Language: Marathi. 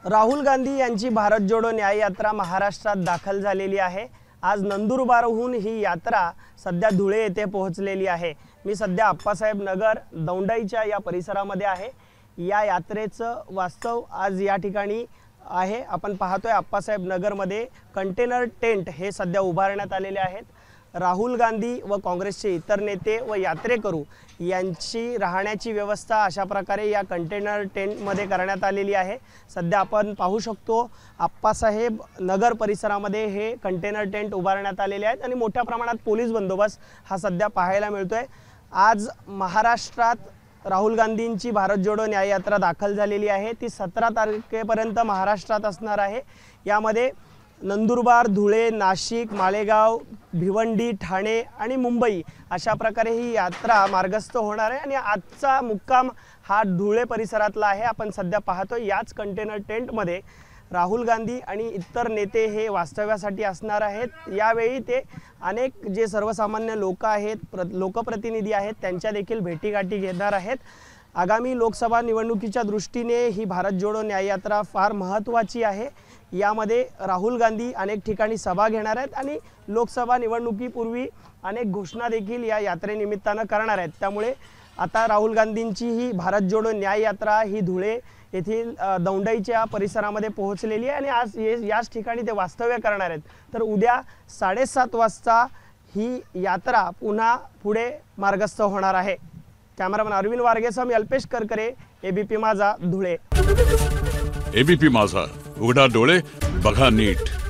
राहुल गांधी यांची भारत जोडो न्याय यात्रा महाराष्ट्रात दाखल झालेली आहे। आज नंदुरबारहून ही यात्रा सध्या धुळे येथे पोहोचलेली आहे। मी सध्या अप्पासाहेब नगर दौंडाईच्या या परिसरामध्ये आहे। या यात्रेचं वास्तव आज या ठिकाणी आहे। आपण पाहतोय अप्पासाहेब नगरमध्ये कंटेनर टेंट हे सध्या उभारण्यात आलेले आहेत। राहुल गांधी व काँग्रेसचे इतर नेते व यात्रेकरू यांची राहण्याची व्यवस्था अशा प्रकारे या कंटेनर टेंटमध्ये करण्यात आलेली आहे। सध्या आपण पाहू शकतो अप्पासाहेब नगर परिसरामध्ये हे कंटेनर टेंट उभारण्यात आलेले आहेत आणि मोठ्या प्रमाणात पोलीस बंदोबस्त हा सध्या पाहायला मिळतोय। आज महाराष्ट्रात राहुल गांधींची भारत जोडो न्याय यात्रा दाखल झालेली आहे। ती 17 तारखेपर्यंत महाराष्ट्रात असणार आहे। यामध्ये नंदुरबार, धुळे, नाशिक, मालेगाव, भिवंडी, ठाणे आणि मुंबई अशा प्रकारे ही यात्रा मार्गस्थ होणार आहे आणि आजचा मुक्काम हा धुळे परिसरातला आहे। आपण सध्या पाहतोय याच कंटेनर टेंटमध्ये राहुल गांधी आणि इतर नेते हे वास्तव्यासाठी असणार आहेत। यावेळी ते अनेक जे सर्वसामान्य लोक आहेत, लोकप्रतिनिधी आहेत, त्यांच्या देखील भेटीगाठी घेणार आहेत। आगामी लोकसभा निवडणुकीच्या दृष्टीने ही भारत जोडो न्याय यात्रा फार महत्त्वाची आहे। यामध्ये राहुल गांधी अनेक ठिकाणी सभा घेणार आहेत आणि लोकसभा निवडणुकीपूर्वी अनेक घोषणा देखील या यात्रेनिमित्तानं करणार आहेत। त्यामुळे आता राहुल गांधींची ही भारत जोडो न्याय यात्रा ही धुळे येथील दौंडाईच्या परिसरामध्ये पोहोचलेली आहे आणि आज याच ठिकाणी ते वास्तव्य करणार आहेत। तर उद्या 7:30 वाजता ही यात्रा पुन्हा पुढे मार्गस्थ होणार आहे। कॅमेरामन अरविंद वारगेसह मी अल्पेश करकरे, एबीपी माझा, धुळे। एबीपी माझा, उघडा डोळे बघा नीट।